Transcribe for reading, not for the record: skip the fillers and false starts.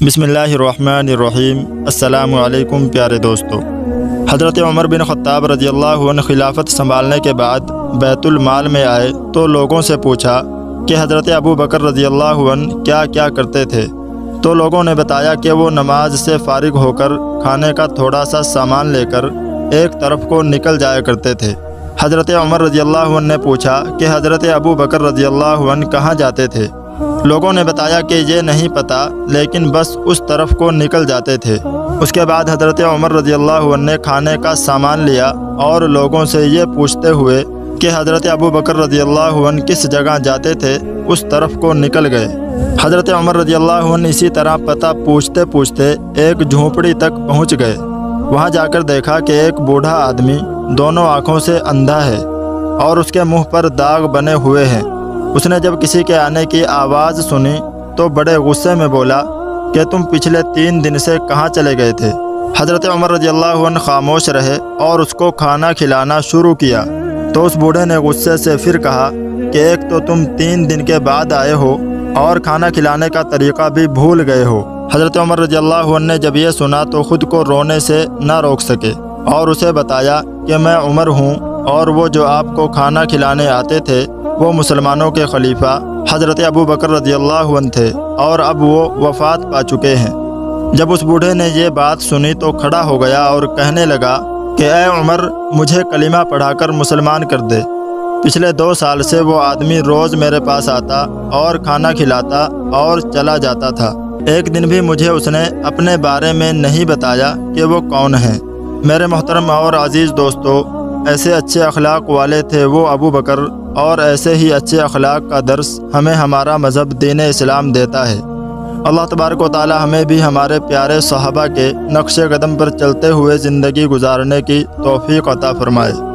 بسم اللہ الرحمن الرحیم۔ السلام علیکم پیارے دوستو۔ حضرت عمر بن خطاب رضی اللہ عنہ خلافت سنبھالنے کے بعد بیت المال میں آئے تو لوگوں سے پوچھا کہ حضرت ابو بکر رضی اللہ عنہ کیا کیا کرتے تھے، تو لوگوں نے بتایا کہ وہ نماز سے فارغ ہو کر کھانے کا تھوڑا سا سامان لے کر ایک طرف کو نکل جایا کرتے تھے۔ حضرت عمر رضی اللہ عنہ نے پوچھا کہ حضرت ابو بکر رضی اللہ عنہ کہاں جاتے تھے؟ لوگوں نے بتایا کہ یہ نہیں پتہ، لیکن بس اس طرف کو نکل جاتے تھے۔ اس کے بعد حضرت عمر رضی اللہ عنہ نے کھانے کا سامان لیا اور لوگوں سے یہ پوچھتے ہوئے کہ حضرت ابو بکر رضی اللہ عنہ کس جگہ جاتے تھے، اس طرف کو نکل گئے۔ حضرت عمر رضی اللہ عنہ اسی طرح پتہ پوچھتے پوچھتے ایک جھونپڑی تک پہنچ گئے۔ وہاں جا کر دیکھا کہ ایک بوڑھا آدمی دونوں آنکھوں سے اندھا ہے اور اس کے منہ پر داغ بنے ہوئے ہیں۔ اس نے جب کسی کے آنے کی آواز سنی تو بڑے غصے میں بولا کہ تم پچھلے 3 دن سے کہاں چلے گئے تھے؟ حضرت عمر رضی اللہ عنہ خاموش رہے اور اس کو کھانا کھلانا شروع کیا تو اس بوڑھے نے غصے سے پھر کہا کہ ایک تو تم 3 دن کے بعد آئے ہو اور کھانا کھلانے کا طریقہ بھی بھول گئے ہو۔ حضرت عمر رضی اللہ عنہ نے جب یہ سنا تو خود کو رونے سے نہ روک سکے اور اسے بتایا کہ میں عمر ہوں اور وہ جو آپ کو کھانا کھلانے آتے تھے وہ مسلمانوں کے خلیفہ حضرت ابو بکر رضی اللہ عنہ تھے اور اب وہ وفات پا چکے ہیں۔ جب اس بوڑھے نے یہ بات سنی تو کھڑا ہو گیا اور کہنے لگا کہ اے عمر، مجھے کلمہ پڑھا کر مسلمان کر دے۔ پچھلے 2 سال سے وہ آدمی روز میرے پاس آتا اور کھانا کھلاتا اور چلا جاتا تھا۔ ایک دن بھی مجھے اس نے اپنے بارے میں نہیں بتایا کہ وہ کون ہے۔ میرے محترم اور عزیز دوستو، ایسے اچھے اخلاق والے تھے وہ ابو بکر، اور ایسے ہی اچھے اخلاق کا درس ہمیں ہمارا مذہب دین اسلام دیتا ہے۔ اللہ تبارک و تعالی ہمیں بھی ہمارے پیارے صحابہ کے نقش قدم پر چلتے ہوئے زندگی گزارنے کی توفیق عطا فرمائے۔